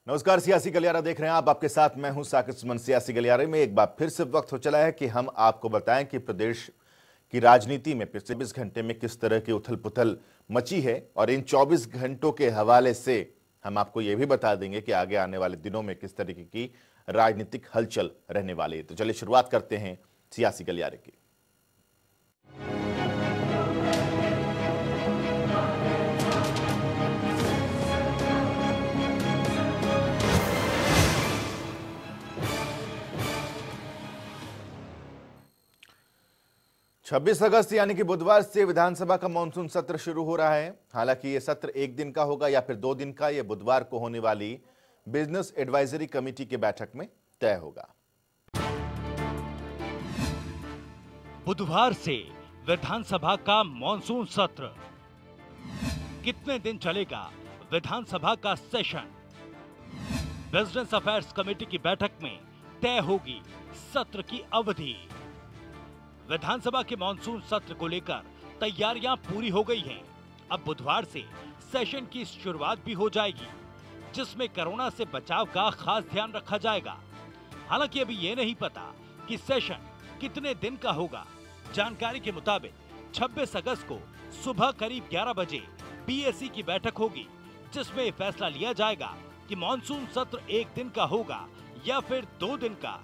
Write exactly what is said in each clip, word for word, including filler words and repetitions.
नमस्कार, सियासी गलियारा देख रहे हैं आप। आपके साथ मैं हूं साकिब सुमन। सियासी गलियारे में एक बार फिर से वक्त हो चला है कि हम आपको बताएं कि प्रदेश की राजनीति में पिछले चौबीस घंटे में किस तरह की उथल पुथल मची है, और इन चौबीस घंटों के हवाले से हम आपको यह भी बता देंगे कि आगे आने वाले दिनों में किस तरीके की राजनीतिक हलचल रहने वाली है। तो चलिए शुरुआत करते हैं सियासी गलियारे की। छब्बीस अगस्त यानी कि बुधवार से विधानसभा का मानसून सत्र शुरू हो रहा है। हालांकि यह सत्र एक दिन का होगा या फिर दो दिन का, यह बुधवार को होने वाली बिजनेस एडवाइजरी कमेटी की बैठक में तय होगा। बुधवार से विधानसभा का मानसून सत्र, कितने दिन चलेगा विधानसभा का सेशन? बिजनेस अफेयर्स कमेटी की बैठक में तय होगी सत्र की अवधि। विधानसभा के मानसून सत्र को लेकर तैयारियां पूरी हो गई हैं। अब बुधवार से सेशन की शुरुआत भी हो जाएगी, जिसमें कोरोना से बचाव का खास ध्यान रखा जाएगा। हालांकि अभी ये नहीं पता कि सेशन कितने दिन का होगा। जानकारी के मुताबिक छब्बीस अगस्त को सुबह करीब ग्यारह बजे बीएसी की बैठक होगी, जिसमें फैसला लिया जाएगा कि मानसून सत्र एक दिन का होगा या फिर दो दिन का।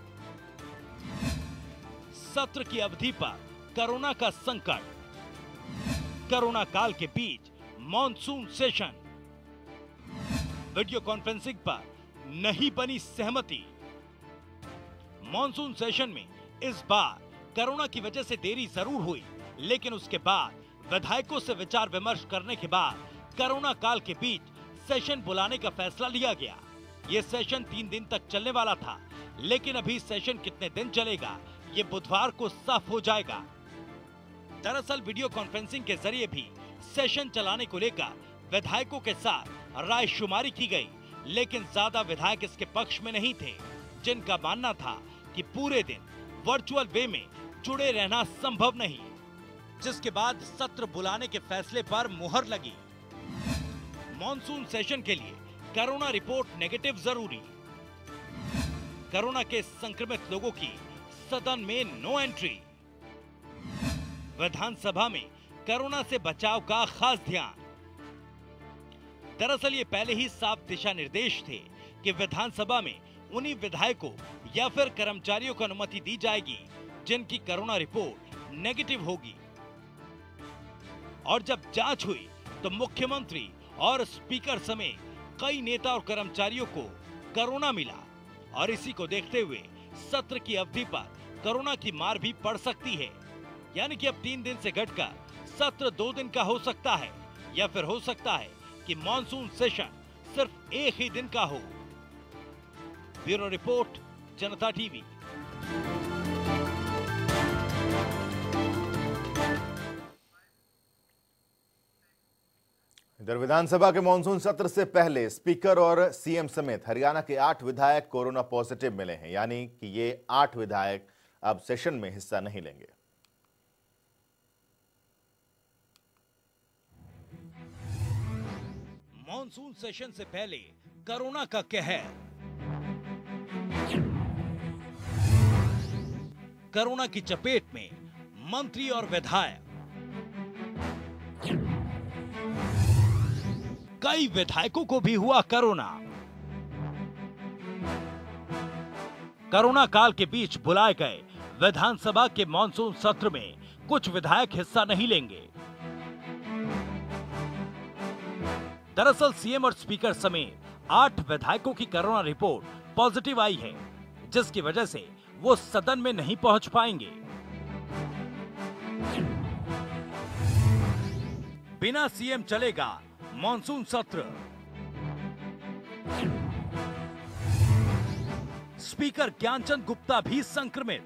सत्र की अवधि पर कोरोना का संकट, कोरोना काल के बीच मानसून सेशन, वीडियो कॉन्फ्रेंसिंग पर नहीं बनी सहमति। मानसून सेशन में इस बार कोरोना की वजह से देरी जरूर हुई, लेकिन उसके बाद विधायकों से विचार विमर्श करने के बाद कोरोना काल के बीच सेशन बुलाने का फैसला लिया गया। ये सेशन तीन दिन तक चलने वाला था, लेकिन अभी सेशन कितने दिन चलेगा ये बुधवार को साफ हो जाएगा। दरअसल वीडियो कॉन्फ्रेंसिंग के जरिए भी सेशन चलाने को लेकर विधायकों के साथ राय शुमारी की गई, लेकिन ज्यादा विधायक इसके पक्ष में नहीं थे, जिनका मानना था कि पूरे दिन वर्चुअल वे में जुड़े रहना संभव नहीं, जिसके बाद सत्र बुलाने के फैसले पर मुहर लगी। मॉनसून सेशन के लिए कोरोना रिपोर्ट नेगेटिव जरूरी। कोरोना के संक्रमित लोगों की सदन में नो एंट्री। विधानसभा में कोरोना से बचाव का खास ध्यान। दरअसल ये पहले ही साफ दिशा निर्देश थे कि विधानसभा में उन्हीं विधायकों या फिर कर्मचारियों को अनुमति दी जाएगी जिनकी कोरोना रिपोर्ट नेगेटिव होगी। और जब जांच हुई तो मुख्यमंत्री और स्पीकर समेत कई नेता और कर्मचारियों को कोरोना मिला, और इसी को देखते हुए सत्र की अवधि पर कोरोना की मार भी पड़ सकती है। यानी कि अब तीन दिन से घटकर सत्र दो दिन का हो सकता है, या फिर हो सकता है कि मॉनसून सेशन सिर्फ एक ही दिन का हो। Bureau report, Janta TV. इधर विधानसभा के मानसून सत्र से पहले स्पीकर और सीएम समेत हरियाणा के आठ विधायक कोरोना पॉजिटिव मिले हैं, यानी कि ये आठ विधायक अब सेशन में हिस्सा नहीं लेंगे। मॉनसून सेशन से पहले कोरोना का कहर। कोरोना की चपेट में मंत्री और विधायक। कई विधायकों को भी हुआ कोरोना। कोरोना काल के बीच बुलाए गए विधानसभा के मानसून सत्र में कुछ विधायक हिस्सा नहीं लेंगे। दरअसल सीएम और स्पीकर समेत आठ विधायकों की कोरोना रिपोर्ट पॉजिटिव आई है, जिसकी वजह से वो सदन में नहीं पहुंच पाएंगे। बिना सीएम चलेगा मॉनसून सत्र। स्पीकर ज्ञानचंद गुप्ता भी संक्रमित।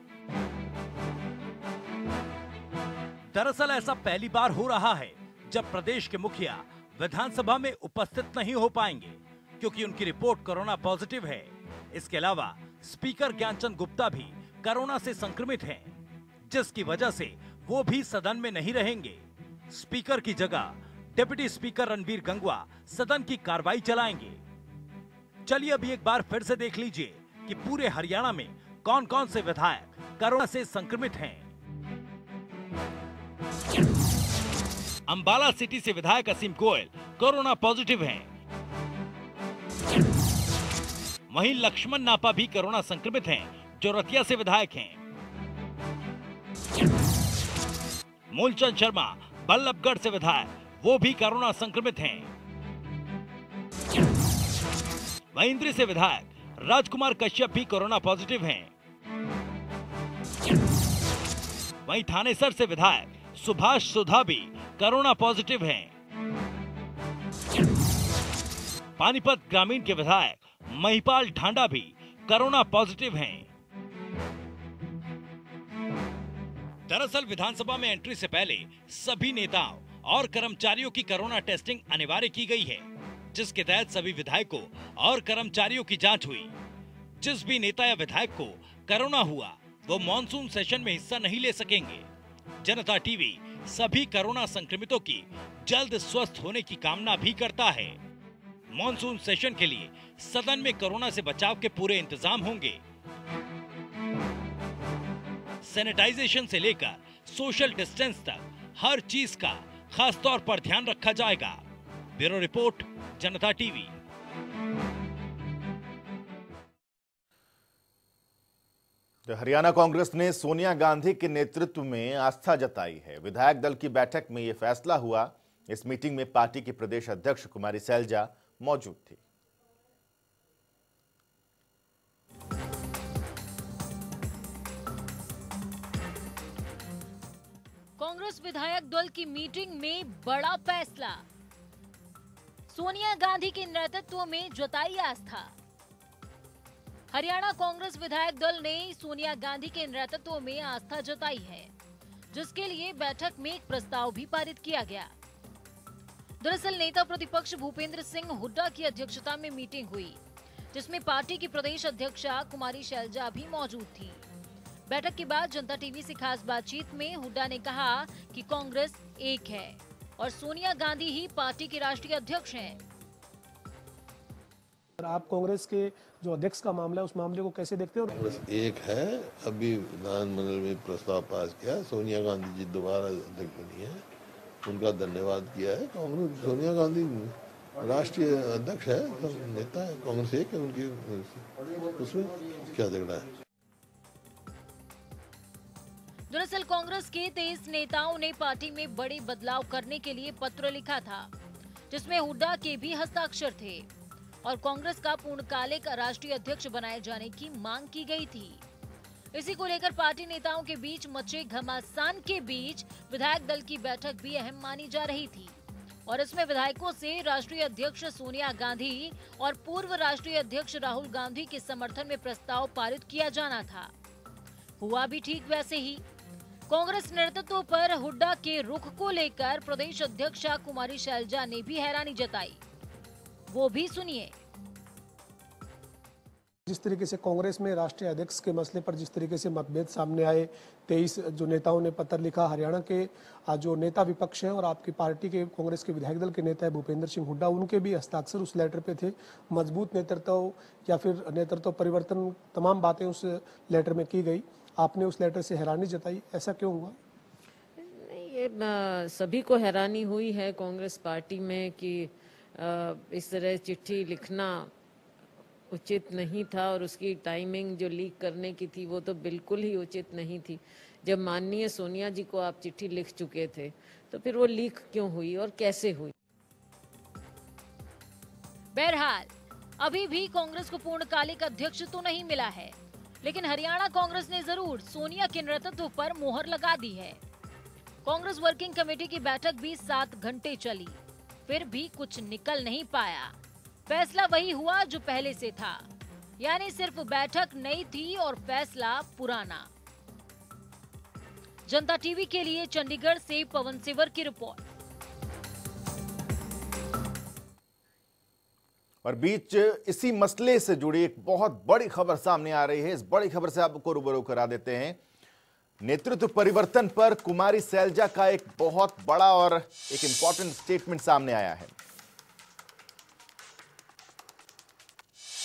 दरअसल ऐसा पहली बार हो रहा है जब प्रदेश के मुखिया विधानसभा में उपस्थित नहीं हो पाएंगे, क्योंकि उनकी रिपोर्ट कोरोना पॉजिटिव है। इसके अलावा स्पीकर ज्ञानचंद गुप्ता भी कोरोना से संक्रमित हैं, जिसकी वजह से वो भी सदन में नहीं रहेंगे। स्पीकर की जगह डिप्टी स्पीकर रणबीर गंगवा सदन की कार्रवाई चलाएंगे। चलिए अभी एक बार फिर से देख लीजिए कि पूरे हरियाणा में कौन कौन से विधायक कोरोना से संक्रमित हैं। अंबाला सिटी से विधायक असीम गोयल कोरोना पॉजिटिव हैं। वहीं लक्ष्मण नापा भी कोरोना संक्रमित हैं, जो रतिया से विधायक हैं। मूलचंद शर्मा बल्लभगढ़ से विधायक, वो भी कोरोना संक्रमित हैं। वहीं इंद्री से विधायक राजकुमार कश्यप भी कोरोना पॉजिटिव हैं। वहीं थानेसर से विधायक सुभाष सुधा भी कोरोना पॉजिटिव हैं। पानीपत ग्रामीण के विधायक महिपाल ढांडा भी कोरोना पॉजिटिव हैं। दरअसल विधानसभा में एंट्री से पहले सभी नेताओं और कर्मचारियों की कोरोना टेस्टिंग अनिवार्य की गई है, जिसके तहत सभी विधायकों और कर्मचारियों की जांच हुई। जिस भी नेता या विधायक को कोरोना हुआ वो मॉनसून सेशन में हिस्सा नहीं ले सकेंगे। जनता टीवी सभी कोरोना संक्रमितों की जल्द स्वस्थ होने की कामना भी करता है। मॉनसून सेशन के लिए सदन में कोरोना से बचाव के पूरे इंतजाम होंगे। सैनिटाइजेशन से लेकर सोशल डिस्टेंस तक हर चीज का खास तौर पर ध्यान रखा जाएगा। Bureau report, Janta TV. Haryana Congress ने सोनिया गांधी के नेतृत्व में आस्था जताई है। विधायक दल की बैठक में यह फैसला हुआ। इस मीटिंग में पार्टी की प्रदेश अध्यक्ष कुमारी सैलजा मौजूद थी। कांग्रेस विधायक दल की मीटिंग में बड़ा फैसला। सोनिया गांधी के नेतृत्व में जताई आस्था। हरियाणा कांग्रेस विधायक दल ने सोनिया गांधी के नेतृत्व में आस्था जताई है, जिसके लिए बैठक में एक प्रस्ताव भी पारित किया गया। दरअसल नेता प्रतिपक्ष भूपेंद्र सिंह हुड्डा की अध्यक्षता में मीटिंग हुई, जिसमें पार्टी की प्रदेश अध्यक्षा कुमारी सैलजा भी मौजूद थी। बैठक के बाद जनता टीवी से खास बातचीत में हुड्डा ने कहा कि कांग्रेस एक है और सोनिया गांधी ही पार्टी के राष्ट्रीय अध्यक्ष हैं। आप कांग्रेस के जो अध्यक्ष का मामला है, उस मामले को कैसे देखते हो? कांग्रेस एक है। अभी विधानमंडल में प्रस्ताव पास किया, सोनिया गांधी जी दोबारा अध्यक्ष बनी है, उनका धन्यवाद किया है। कांग्रेस सोनिया गांधी राष्ट्रीय अध्यक्ष है, तो नेता है, कांग्रेस एक है उनकी, उसमें क्या देखना है। दरअसल कांग्रेस के तेईस नेताओं ने पार्टी में बड़े बदलाव करने के लिए पत्र लिखा था, जिसमें हुड्डा के भी हस्ताक्षर थे और कांग्रेस का पूर्णकालिक राष्ट्रीय अध्यक्ष बनाए जाने की मांग की गई थी। इसी को लेकर पार्टी नेताओं के बीच मचे घमासान के बीच विधायक दल की बैठक भी अहम मानी जा रही थी और इसमें विधायकों से राष्ट्रीय अध्यक्ष सोनिया गांधी और पूर्व राष्ट्रीय अध्यक्ष राहुल गांधी के समर्थन में प्रस्ताव पारित किया जाना था। हुआ भी ठीक वैसे ही। कांग्रेस नेतृत्व पर हुड्डा के रुख को लेकर प्रदेश अध्यक्षा कुमारी सैलजा ने भी हैरानी जताई, वो भी सुनिए। जिस तरीके से कांग्रेस में राष्ट्रीय अध्यक्ष के मसले पर जिस तरीके से मतभेद सामने आए, तेईस जो नेताओं ने पत्र लिखा, हरियाणा के जो नेता विपक्ष हैं और आपकी पार्टी के कांग्रेस के विधायक दल के नेता है भूपेंद्र सिंह हुड्डा, उनके भी हस्ताक्षर उस लेटर पे थे। मजबूत नेतृत्व या फिर नेतृत्व परिवर्तन, तमाम बातें उस लेटर में की गई। आपने उस लेटर से हैरानी जताई, ऐसा क्यों हुआ? नहीं, ये आ, सभी को हैरानी हुई है कांग्रेस पार्टी में कि आ, इस तरह चिट्ठी लिखना उचित नहीं था और उसकी टाइमिंग जो लीक करने की थी वो तो बिल्कुल ही उचित नहीं थी। जब माननीय सोनिया जी को आप चिट्ठी लिख चुके थे तो फिर वो लीक क्यों हुई और कैसे हुई? बहरहाल अभी भी कांग्रेस को पूर्णकालिक अध्यक्ष तो नहीं मिला है, लेकिन हरियाणा कांग्रेस ने जरूर सोनिया के नेतृत्व पर मोहर लगा दी है। कांग्रेस वर्किंग कमेटी की बैठक भी सात घंटे चली, फिर भी कुछ निकल नहीं पाया। फैसला वही हुआ जो पहले से था, यानी सिर्फ बैठक नई थी और फैसला पुराना। जनता टीवी के लिए चंडीगढ़ से पवन सिवर की रिपोर्ट। और बीच इसी मसले से जुड़ी एक बहुत बड़ी खबर सामने आ रही है। इस बड़ी खबर से आपको रूबरू करा देते हैं। नेतृत्व परिवर्तन पर कुमारी सैलजा का एक बहुत बड़ा और एक इंपॉर्टेंट स्टेटमेंट सामने आया है।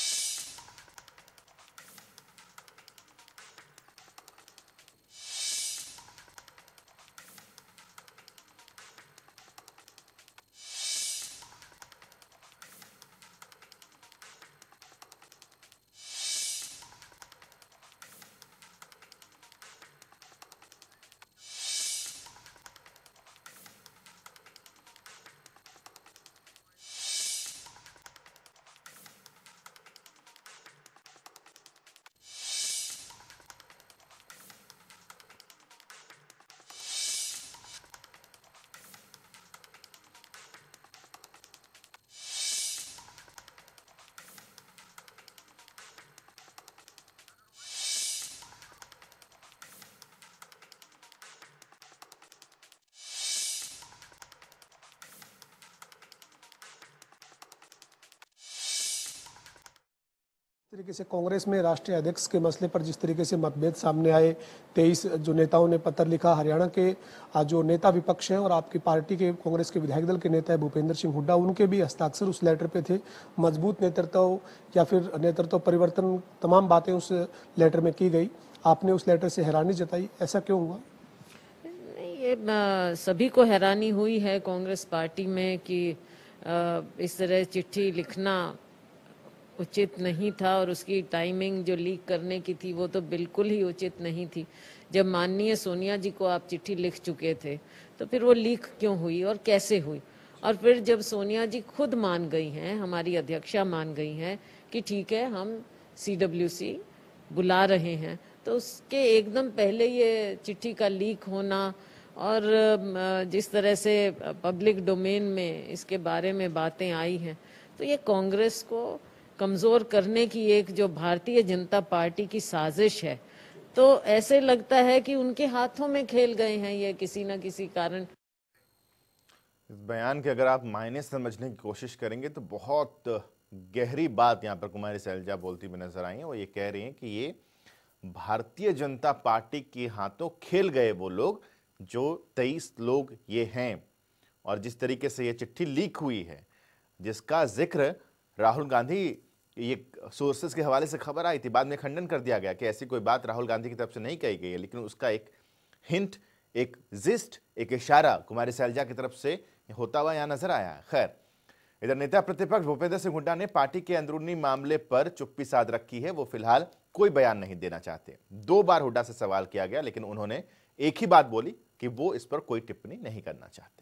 तरीके से कांग्रेस में राष्ट्रीय अध्यक्ष के मसले पर जिस तरीके से मतभेद सामने आए, तेईस जो नेताओं ने पत्र लिखा, हरियाणा के जो नेता विपक्ष हैं और आपकी पार्टी के कांग्रेस के विधायक दल के नेता है भूपेंद्र सिंह हुड्डा, उनके भी हस्ताक्षर उस लेटर पे थे। मजबूत नेतृत्व या फिर नेतृत्व परिवर्तन, तमाम बातें उस लेटर में की गई। आपने उस लेटर से हैरानी जताई, ऐसा क्यों हुआ? ये आ, सभी को हैरानी हुई है कांग्रेस पार्टी में कि आ, इस तरह चिट्ठी लिखना उचित नहीं था और उसकी टाइमिंग जो लीक करने की थी वो तो बिल्कुल ही उचित नहीं थी। जब माननीय सोनिया जी को आप चिट्ठी लिख चुके थे तो फिर वो लीक क्यों हुई और कैसे हुई? और फिर जब सोनिया जी खुद मान गई हैं, हमारी अध्यक्षा मान गई हैं कि ठीक है हम सी डब्ल्यू सी बुला रहे हैं, तो उसके एकदम पहले ये चिट्ठी का लीक होना और जिस तरह से पब्लिक डोमेन में इसके बारे में बातें आई हैं, तो ये कांग्रेस को कमजोर करने की एक जो भारतीय जनता पार्टी की साजिश है। तो ऐसे लगता है कि उनके हाथों में खेल गए हैं ये किसी न किसी कारण। इस बयान के अगर आप मायने समझने की कोशिश करेंगे तो बहुत गहरी बात यहाँ पर कुमारी सैलजा बोलती हुई नजर आई है। वो ये कह रही हैं कि ये भारतीय जनता पार्टी के हाथों खेल गए वो लोग, जो तेईस लोग ये हैं, और जिस तरीके से ये चिट्ठी लीक हुई है जिसका जिक्र राहुल गांधी, ये सोर्सेस के हवाले से खबर आई थी, बाद में खंडन कर दिया गया कि ऐसी कोई बात राहुल गांधी की तरफ से नहीं कही गई है, लेकिन उसका एक हिंट, एक जिस्ट, एक इशारा कुमारी सैलजा की तरफ से होता हुआ यहां नजर आया है। खैर, इधर नेता प्रतिपक्ष भूपेंद्र सिंह हुड्डा ने पार्टी के अंदरूनी मामले पर चुप्पी साध रखी है। वो फिलहाल कोई बयान नहीं देना चाहते। दो बार हुड्डा से सवाल किया गया, लेकिन उन्होंने एक ही बात बोली कि वो इस पर कोई टिप्पणी नहीं करना चाहते।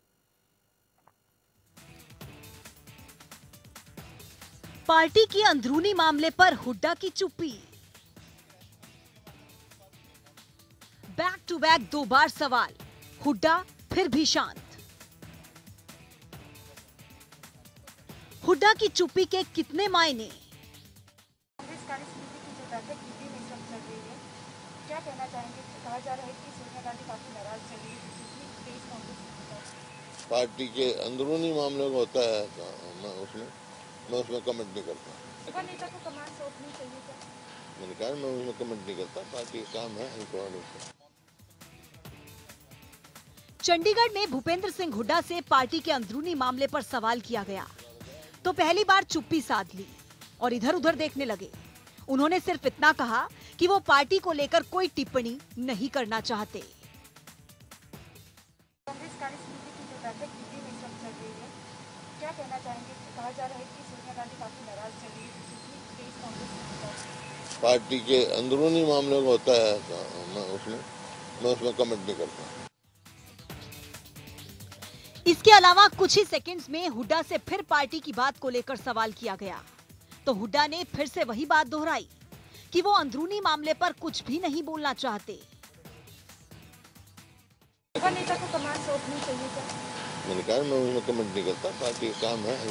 पार्टी के अंदरूनी मामले पर हुड्डा की चुप्पी। बैक टू बैक दो बार सवाल, हुड्डा फिर भी शांत। हुड्डा की चुप्पी के कितने मायने? कांग्रेस कार्यसमिति की जो बैठक दिल्ली में सब चल रही है, क्या कहना चाहेंगे? कहा जा रहा है कि सोनिया गांधी काफी नाराज चल रही है। पार्टी के अंदरूनी मामले में होता है, मैं उसमें मैं उसमें कमेंट नहीं करता। युवा नेता को कमान सौंपनी चाहिए क्या? मैंने कहा मैं उसमें कमेंट नहीं करता, पार्टी का काम है। चंडीगढ़ में भूपेंद्र सिंह हुड्डा से पार्टी के अंदरूनी मामले पर सवाल किया गया तो पहली बार चुप्पी साध ली और इधर उधर देखने लगे। उन्होंने सिर्फ इतना कहा कि वो पार्टी को लेकर कोई टिप्पणी नहीं करना चाहते। कांग्रेस कार्यसमिति की जो बैठक दिल्ली में सब चल रही है, क्या कहना चाहेंगे? कहा जा रहा है कि सोनिया गांधी काफी नाराज चल रही है। पार्टी के अंदरूनी मामले में होता है, मैं उसमें मैं उसमें कमेंट नहीं करता। इसके अलावा कुछ ही सेकंड्स में हुड्डा से फिर पार्टी की बात को लेकर सवाल किया गया तो हुड्डा ने फिर से वही बात दोहराई कि वो अंदरूनी मामले पर कुछ भी नहीं बोलना चाहते। युवा नेता को कमान सौंपनी चाहिए क्या? मैंने कहा मैं उसमें कमेंट नहीं करता, पार्टी का काम है।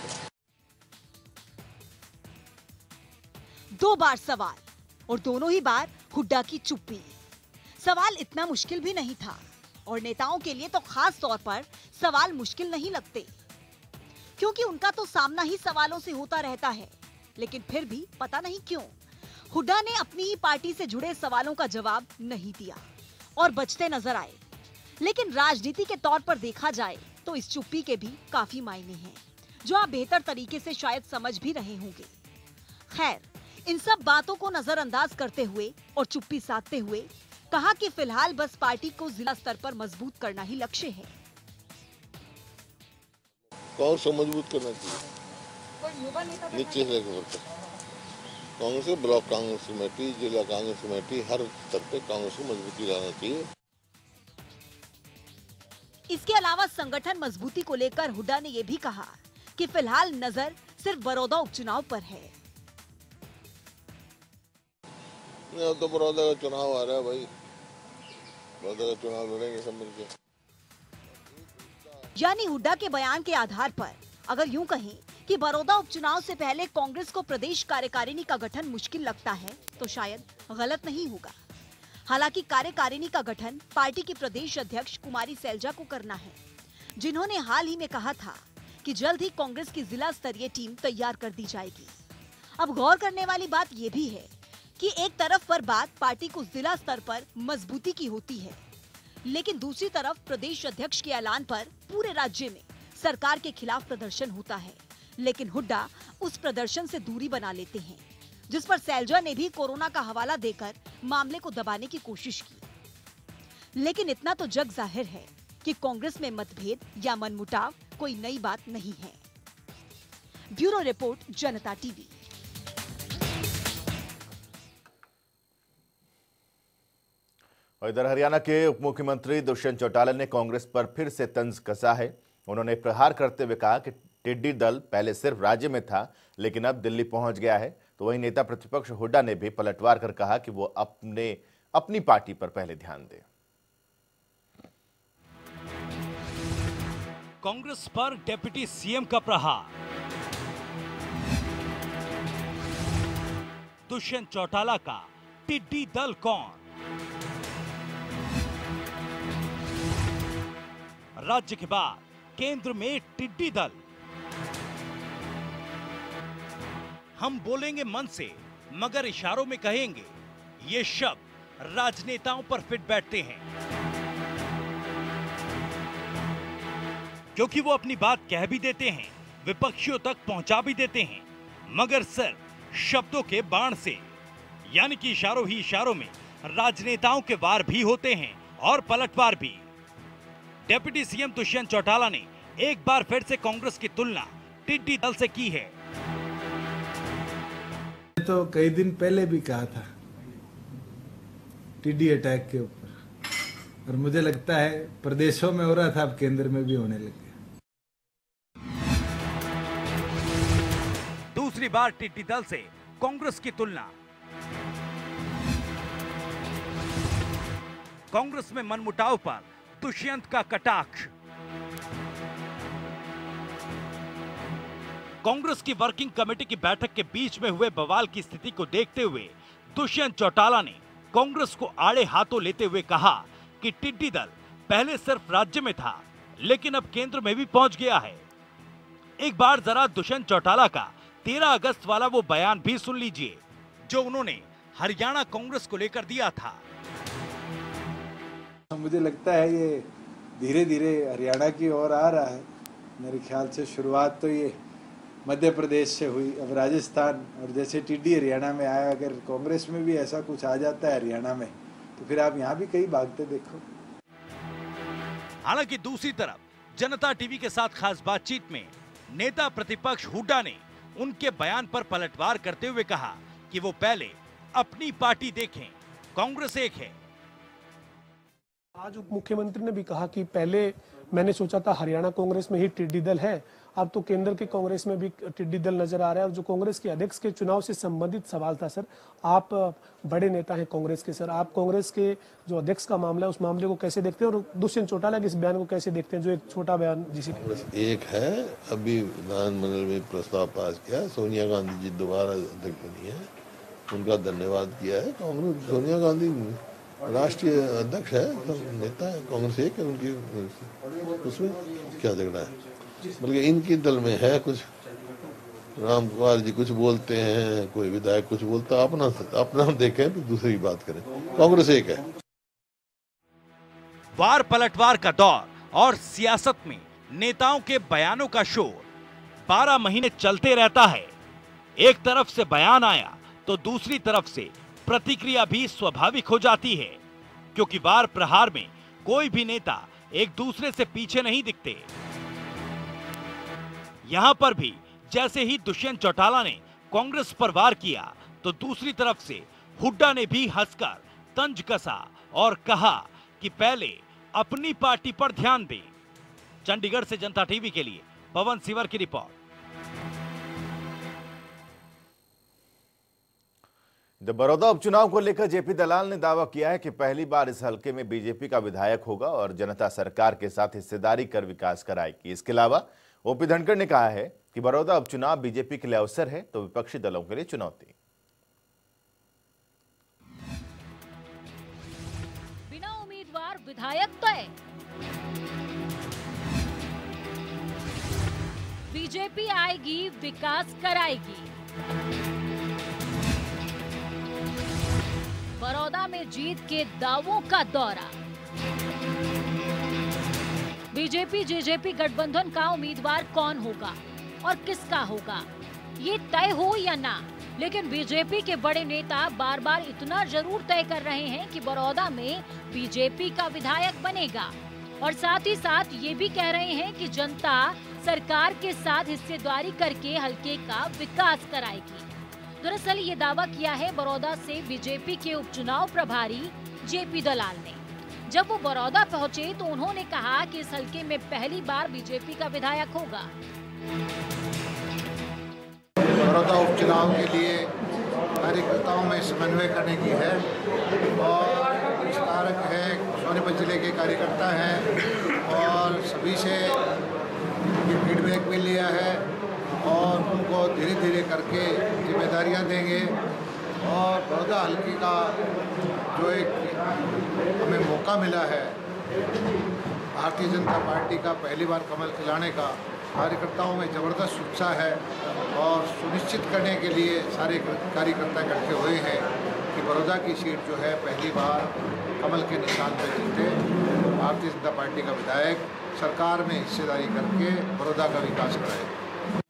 दो बार सवाल और दोनों ही बार हुड्डा की चुप्पी। सवाल इतना मुश्किल भी नहीं था और नेताओं के लिए तो खास तौर पर सवाल मुश्किल नहीं लगते, क्योंकि उनका तो सामना ही सवालों से होता रहता है। लेकिन फिर भी पता नहीं क्यों हुड्डा ने अपनी ही पार्टी से जुड़े सवालों का जवाब नहीं दिया और बचते नजर आए। लेकिन राजनीति के तौर पर देखा जाए तो इस चुप्पी के भी काफी मायने हैं, जो आप बेहतर तरीके से शायद समझ भी रहे होंगे। खैर, इन सब बातों को नजरअंदाज करते हुए और चुप्पी साधते हुए कहा कि फिलहाल बस पार्टी को जिला स्तर पर मजबूत करना ही लक्ष्य है। कौन सा मजबूत करना चाहिए? कोई युवा नेता नीचे से लेकर ऊपर, कांग्रेस ब्लॉक कांग्रेस कमेटी, जिला कांग्रेस कमेटी, हर स्तर पे कांग्रेस को मजबूती लाना चाहिए। इसके अलावा संगठन मजबूती को लेकर हुड्डा ने यह भी कहा कि फिलहाल नजर सिर्फ बड़ौदा उपचुनाव पर है। तो बड़ौदा का चुनाव आ रहा है भाई, बड़ौदा का चुनाव लड़ेंगे सब मिलकर। यानी हुड्डा के बयान के आधार पर अगर यूं कहें कि बड़ौदा उपचुनाव से पहले कांग्रेस को प्रदेश कार्यकारिणी का गठन मुश्किल लगता है तो शायद गलत नहीं होगा। हालांकि कार्यकारिणी का गठन पार्टी की प्रदेश अध्यक्ष कुमारी सैलजा को करना है, जिन्होंने हाल ही में कहा था कि जल्द ही कांग्रेस की जिला स्तरीय टीम तैयार कर दी जाएगी। अब गौर करने वाली बात ये भी है कि एक तरफ पर बात पार्टी को जिला स्तर पर मजबूती की होती है, लेकिन दूसरी तरफ प्रदेश अध्यक्ष के ऐलान पर पूरे राज्य में सरकार के खिलाफ प्रदर्शन होता है। लेकिन हुड्डा उस प्रदर्शन से दूरी बना लेते हैं, जिस पर सैलजा ने भी कोरोना का हवाला देकर मामले को दबाने की कोशिश की। लेकिन इतना तो जग जाहिर है कि कांग्रेस में मतभेद या मनमुटाव कोई नई बात नहीं है। Bureau report, Janta TV. और इधर हरियाणा के उप मुख्यमंत्री दुष्यंत चौटाला ने कांग्रेस पर फिर से तंज कसा है। उन्होंने प्रहार करते हुए कहा कि टिड्डी दल पहले सिर्फ राज्य में था, लेकिन अब दिल्ली पहुंच गया है। तो वहीं नेता प्रतिपक्ष हुड्डा ने भी पलटवार कर कहा कि वो अपने अपनी पार्टी पर पहले ध्यान दें। कांग्रेस पर डिप्टी सीएम का प्रहार। दुष्यंत चौटाला का टिड्डी दल कौन? राज्य के बाद केंद्र में टिड्डी दल। हम बोलेंगे मन से, मगर इशारों में कहेंगे। ये शब्द राजनेताओं पर फिट बैठते हैं, क्योंकि वो अपनी बात कह भी देते हैं, विपक्षियों तक पहुंचा भी देते हैं, मगर सिर्फ शब्दों के बाण से। यानी कि इशारों ही इशारों में राजनेताओं के वार भी होते हैं और पलटवार भी। डिप्टी सीएम दुष्यंत चौटाला ने एक बार फिर से कांग्रेस की तुलना टिड्डी दल से की है। तो कई दिन पहले भी कहा था टिड्डी अटैक के ऊपर, और मुझे लगता है प्रदेशों में हो रहा था, अब केंद्र में भी होने लग गया। दूसरी बार टिड्डी दल से कांग्रेस की तुलना। कांग्रेस में मनमुटाव पर दुष्यंत का कटाक्ष। कांग्रेस की वर्किंग कमेटी की बैठक के बीच में हुए बवाल की स्थिति को देखते हुए दुष्यंत चौटाला ने कांग्रेस को आड़े हाथों लेते हुए कहा कि टिड्डी दल पहले सिर्फ राज्य में था, लेकिन अब केंद्र में भी पहुंच गया है। एक बार जरा दुष्यंत चौटाला का तेरह अगस्त वाला वो बयान भी सुन लीजिए, जो उन्होंने हरियाणा कांग्रेस को लेकर दिया था। मुझे लगता है ये धीरे धीरे हरियाणा की ओर आ रहा है। मेरे ख्याल से शुरुआत तो ये मध्य प्रदेश से हुई, अब राजस्थान, और जैसे टिड्डी हरियाणा में आया, अगर कांग्रेस में भी ऐसा कुछ आ जाता है हरियाणा में, तो फिर आप यहाँ भी कई भागते देखो। हालांकि दूसरी तरफ जनता टीवी के साथ खास बातचीत में नेता प्रतिपक्ष हुड्डा ने उनके बयान पर पलटवार करते हुए कहा कि वो पहले अपनी पार्टी देखें, कांग्रेस एक है। आज उप मुख्यमंत्री ने भी कहा कि पहले मैंने सोचा था हरियाणा कांग्रेस में ही टिड्डी दल है, अब तो केंद्र की कांग्रेस में भी टिड्डी दल नजर आ रहा है। और जो कांग्रेस के अध्यक्ष के चुनाव से संबंधित सवाल था सर, आप बड़े नेता हैं कांग्रेस के सर, आप कांग्रेस के जो अध्यक्ष का मामला है उस मामले को कैसे देखते हैं, और दुष्यंत चौटाला के इस बयान को कैसे देखते हैं, जो एक छोटा बयान जिसे एक है, अभी विधानमंडल में प्रस्ताव पास किया, सोनिया गांधी जी दोबारा अध्यक्ष बनी है, उनका धन्यवाद किया है। कांग्रेस सोनिया गांधी राष्ट्रीय अध्यक्ष है, तो नेता है, कांग्रेस एक है उनकी, उसमें क्या झगड़ा है। बल्कि इनकी दल में है कुछ, राम कुमार जी कुछ बोलते हैं, कोई विधायक कुछ बोलता, अपना अपना देखें तो दूसरी बात करें। कांग्रेस एक है। वार पलटवार का दौर और सियासत में नेताओं के बयानों का शोर बारह महीने चलते रहता है। एक तरफ से बयान आया तो दूसरी तरफ से प्रतिक्रिया भी स्वाभाविक हो जाती है, क्योंकि वार प्रहार में कोई भी नेता एक दूसरे से पीछे नहीं दिखते। यहां पर भी जैसे ही दुष्यंत चौटाला ने कांग्रेस पर वार किया, तो दूसरी तरफ से हुड्डा ने भी हंसकर तंज कसा और कहा कि पहले अपनी पार्टी पर ध्यान दें। चंडीगढ़ से जनता टीवी के लिए पवन सिवर की रिपोर्ट। बड़ौदा उपचुनाव को लेकर जेपी दलाल ने दावा किया है कि पहली बार इस हलके में बीजेपी का विधायक होगा और जनता सरकार के साथ हिस्सेदारी कर विकास कराएगी। इसके अलावा ओपी धनखड़ ने कहा है कि बड़ौदा उपचुनाव बीजेपी के लिए अवसर है तो विपक्षी दलों के लिए चुनौती। बिना उम्मीदवार विधायक तय, बीजेपी आएगी, विकास कराएगी। में जीत के दावों का दौरा। बीजेपी जेजेपी गठबंधन का उम्मीदवार कौन होगा और किसका होगा, ये तय हो या ना, लेकिन बीजेपी के बड़े नेता बार बार इतना जरूर तय कर रहे हैं कि बड़ौदा में बीजेपी का विधायक बनेगा, और साथ ही साथ ये भी कह रहे हैं कि जनता सरकार के साथ हिस्सेदारी करके हल्के का विकास कराएगी। दरअसल ये दावा किया है बड़ौदा से बीजेपी के उपचुनाव प्रभारी जेपी दलाल ने। जब वो बड़ौदा पहुंचे तो उन्होंने कहा कि इस हल्के में पहली बार बीजेपी का विधायक होगा। बड़ौदा उपचुनाव के लिए कार्यकर्ताओं में समन्वय करने की है और विस्तारक है, सोनीपत जिले के कार्यकर्ता हैं और सभी से ये फीडबैक भी लिया है और उनको धीरे धीरे करके जिम्मेदारियां देंगे। और बड़ौदा हल्के का जो एक हमें मौका मिला है भारतीय जनता पार्टी का पहली बार कमल खिलाने का, कार्यकर्ताओं में ज़बरदस्त उत्साह है और सुनिश्चित करने के लिए सारे कार्यकर्ता इकट्ठे हुए हैं कि बड़ौदा की सीट जो है पहली बार कमल के निशान पर जीते, भारतीय जनता पार्टी का विधायक सरकार में हिस्सेदारी करके बड़ौदा का विकास कराए।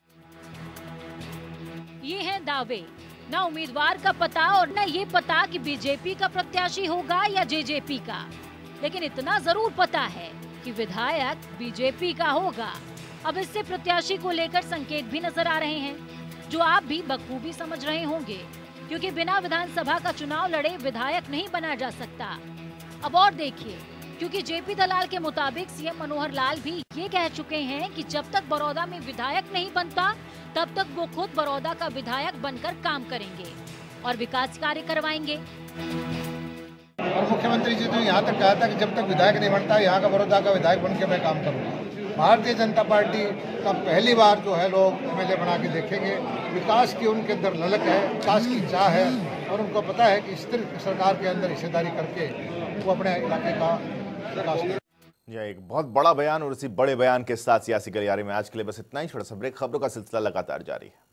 ये हैं दावे, न उम्मीदवार का पता और न ये पता कि बीजेपी का प्रत्याशी होगा या जेजेपी का, लेकिन इतना जरूर पता है कि विधायक बीजेपी का होगा। अब इससे प्रत्याशी को लेकर संकेत भी नजर आ रहे हैं, जो आप भी बखूबी समझ रहे होंगे, क्योंकि बिना विधानसभा का चुनाव लड़े विधायक नहीं बना जा सकता। अब और देखिए, क्योंकि जेपी दलाल के मुताबिक सीएम मनोहर लाल भी ये कह चुके हैं कि जब तक बड़ौदा में विधायक नहीं बनता तब तक वो खुद बड़ौदा का विधायक बनकर काम करेंगे और विकास कार्य करवाएंगे। और मुख्यमंत्री जी ने यहाँ तक कहा था कि जब तक विधायक नहीं बनता यहाँ का बड़ौदा का विधायक बन के मैं काम करूँगा। भारतीय जनता पार्टी का पहली बार जो है लोग एमएलए बना के देखेंगे। विकास की उनके अंदर ललक है, विकास की चाह है और उनको पता है कि स्थिर सरकार के अंदर हिस्सेदारी करके वो अपने इलाके का विकास करें। यह एक बहुत बड़ा बयान और इसी बड़े बयान के साथ सियासी गलियारे में आज के लिए बस इतना ही। छोटा सा ब्रेक, खबरों का सिलसिला लगातार जारी है।